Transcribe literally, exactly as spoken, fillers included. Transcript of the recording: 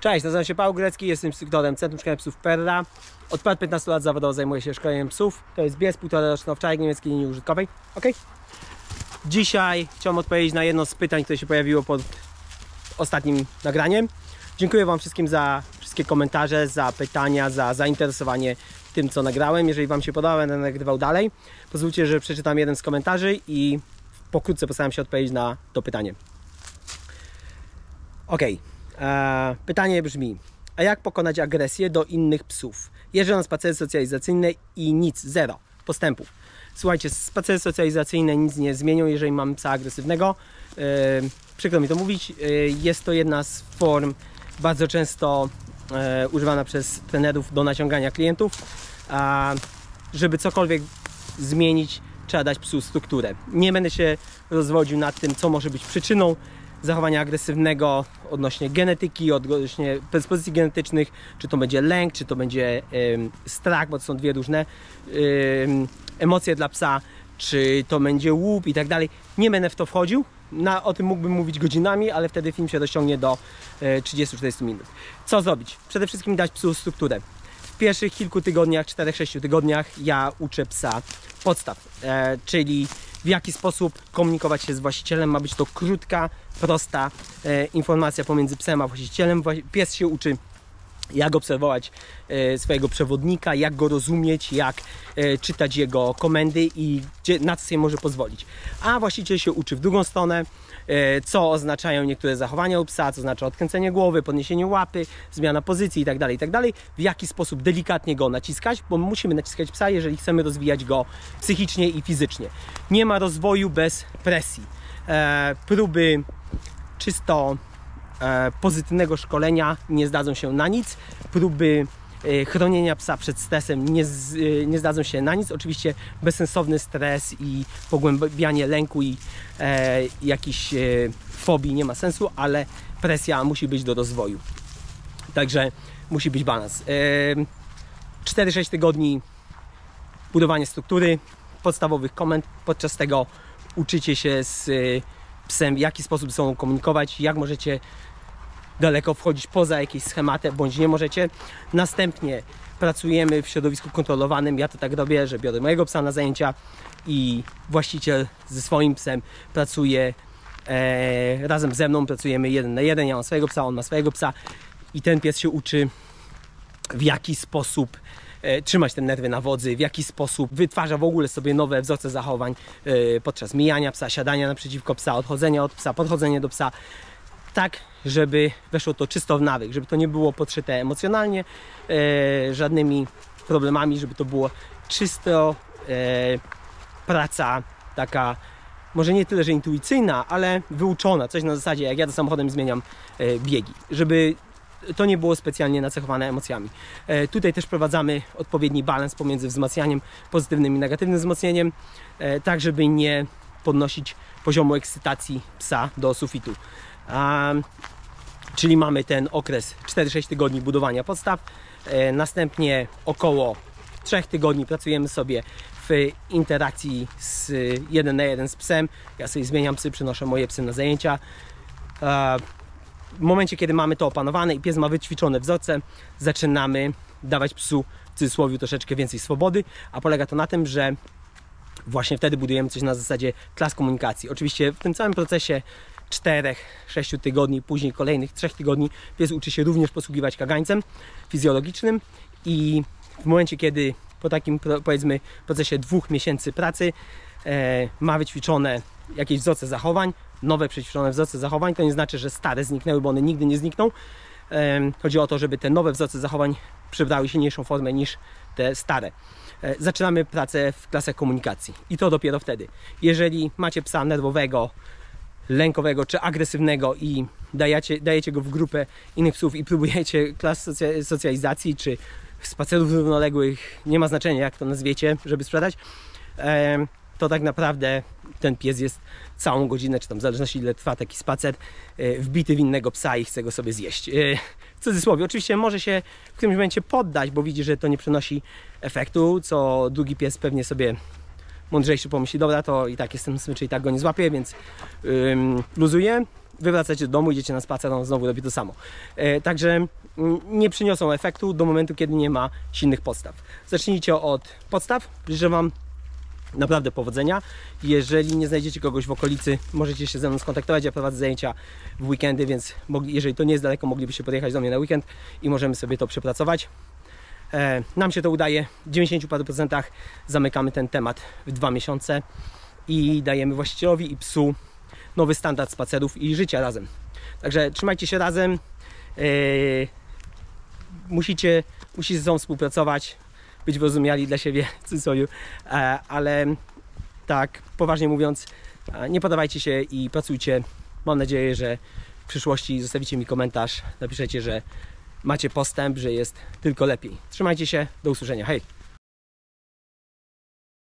Cześć, nazywam się Paweł Grecki, jestem instruktorem Centrum Szkolenia Psów Perra. Od ponad piętnastu lat zawodowo zajmuję się szkoleniem psów. To jest bies półtora roczny owczarek niemieckiej linii użytkowej. Ok? Dzisiaj chciałem odpowiedzieć na jedno z pytań, które się pojawiło pod ostatnim nagraniem. Dziękuję Wam wszystkim za wszystkie komentarze, za pytania, za zainteresowanie tym, co nagrałem. Jeżeli Wam się podoba, będę nagrywał dalej. Pozwólcie, że przeczytam jeden z komentarzy i pokrótce postaram się odpowiedzieć na to pytanie. Ok. Eee, pytanie brzmi: a jak pokonać agresję do innych psów? Jeżdżę na spacery socjalizacyjne i nic, zero postępów. Słuchajcie, spacery socjalizacyjne nic nie zmienią, jeżeli mamy psa agresywnego. Eee, przykro mi to mówić. Eee, jest to jedna z form bardzo często e, używana przez trenerów do naciągania klientów. A żeby cokolwiek zmienić, trzeba dać psu strukturę. Nie będę się rozwodził nad tym, co może być przyczyną zachowania agresywnego odnośnie genetyki, odnośnie predyspozycji genetycznych, czy to będzie lęk, czy to będzie ym, strach, bo to są dwie różne ym, emocje dla psa, czy to będzie łup i tak dalej. Nie będę w to wchodził. Na, o tym mógłbym mówić godzinami, ale wtedy film się rozciągnie do y, trzydziestu do czterdziestu minut. Co zrobić? Przede wszystkim dać psu strukturę. W pierwszych kilku tygodniach, czterech sześciu tygodniach ja uczę psa podstaw, e, czyli w jaki sposób komunikować się z właścicielem. Ma być to krótka, prosta e, informacja pomiędzy psem a właścicielem. Pies się uczy, jak obserwować e, swojego przewodnika, jak go rozumieć, jak e, czytać jego komendy i gdzie, na co sobie może pozwolić. A właściciel się uczy w drugą stronę, e, co oznaczają niektóre zachowania u psa, co znaczy odkręcenie głowy, podniesienie łapy, zmiana pozycji itd., itd. W jaki sposób delikatnie go naciskać, bo musimy naciskać psa, jeżeli chcemy rozwijać go psychicznie i fizycznie. Nie ma rozwoju bez presji. E, próby czysto E, pozytywnego szkolenia nie zdadzą się na nic. Próby e, chronienia psa przed stresem nie, z, e, nie zdadzą się na nic. Oczywiście bezsensowny stres i pogłębianie lęku i e, jakichś e, fobii nie ma sensu, ale presja musi być do rozwoju. Także musi być balans. E, cztery sześć tygodni budowanie struktury, podstawowych komend. Podczas tego uczycie się z e, psem, w jaki sposób ze sobą komunikować, jak możecie daleko wchodzić poza jakieś schematy, bądź nie możecie. Następnie pracujemy w środowisku kontrolowanym. Ja to tak robię, że biorę mojego psa na zajęcia i właściciel ze swoim psem pracuje e, razem ze mną, pracujemy jeden na jeden. Ja mam swojego psa, on ma swojego psa i ten pies się uczy, w jaki sposób e, trzymać te nerwy na wodzy, w jaki sposób wytwarza w ogóle sobie nowe wzorce zachowań e, podczas mijania psa, siadania naprzeciwko psa, odchodzenia od psa, podchodzenia do psa, tak, żeby weszło to czysto w nawyk, żeby to nie było podszyte emocjonalnie, e, żadnymi problemami, żeby to było czysto e, praca taka, może nie tyle, że intuicyjna, ale wyuczona, coś na zasadzie, jak jadę samochodem, zmieniam e, biegi, żeby to nie było specjalnie nacechowane emocjami. E, tutaj też prowadzamy odpowiedni balans pomiędzy wzmacnianiem pozytywnym i negatywnym wzmocnieniem, e, tak żeby nie podnosić poziomu ekscytacji psa do sufitu. A, czyli mamy ten okres cztery sześć tygodni budowania podstaw, e, następnie około trzech tygodni pracujemy sobie w interakcji z jeden na jeden z psem. Ja sobie zmieniam psy, przynoszę moje psy na zajęcia. E, w momencie, kiedy mamy to opanowane i pies ma wyćwiczone wzorce, zaczynamy dawać psu w cudzysłowie troszeczkę więcej swobody, a polega to na tym, że właśnie wtedy budujemy coś na zasadzie klas komunikacji. Oczywiście w tym całym procesie czterech sześciu tygodni, później kolejnych trzech tygodni pies uczy się również posługiwać kagańcem fizjologicznym i w momencie, kiedy po takim, powiedzmy, procesie dwóch miesięcy pracy e, ma wyćwiczone jakieś wzorce zachowań, nowe przećwiczone wzorce zachowań, to nie znaczy, że stare zniknęły, bo one nigdy nie znikną. E, chodzi o to, żeby te nowe wzorce zachowań przybrały silniejszą formę niż te stare. E, zaczynamy pracę w klasach komunikacji i to dopiero wtedy. Jeżeli macie psa nerwowego, lękowego czy agresywnego i dajecie, dajecie go w grupę innych psów i próbujecie klas socjalizacji czy spacerów równoległych, nie ma znaczenia jak to nazwiecie, żeby sprzedać, to tak naprawdę ten pies jest całą godzinę, czy tam w zależności ile trwa taki spacer, wbity w innego psa i chce go sobie zjeść. W cudzysłowie, oczywiście może się w którymś momencie poddać, bo widzi, że to nie przynosi efektu, co drugi pies pewnie sobie mądrzejszy pomyśli, dobra, to i tak jestem smyczy, i tak go nie złapię, więc ym, luzuję. Wy wracacie do domu, idziecie na spacer, on znowu robi to samo. E, także nie przyniosą efektu do momentu, kiedy nie ma silnych podstaw. Zacznijcie od podstaw. Życzę Wam naprawdę powodzenia. Jeżeli nie znajdziecie kogoś w okolicy, możecie się ze mną skontaktować. Ja prowadzę zajęcia w weekendy, więc mogli, jeżeli to nie jest daleko, moglibyście podjechać do mnie na weekend i możemy sobie to przepracować. E, nam się to udaje. W dziewięćdziesięciu paru procentach zamykamy ten temat w dwa miesiące i dajemy właścicielowi i psu nowy standard spacerów i życia razem. Także trzymajcie się razem. Yy, musicie, musicie ze sobą współpracować, być wyrozumiali dla siebie, w cudzysłowie, ale tak poważnie mówiąc, nie podawajcie się i pracujcie. Mam nadzieję, że w przyszłości zostawicie mi komentarz, napiszecie, że macie postęp, że jest tylko lepiej. Trzymajcie się, do usłyszenia, hej!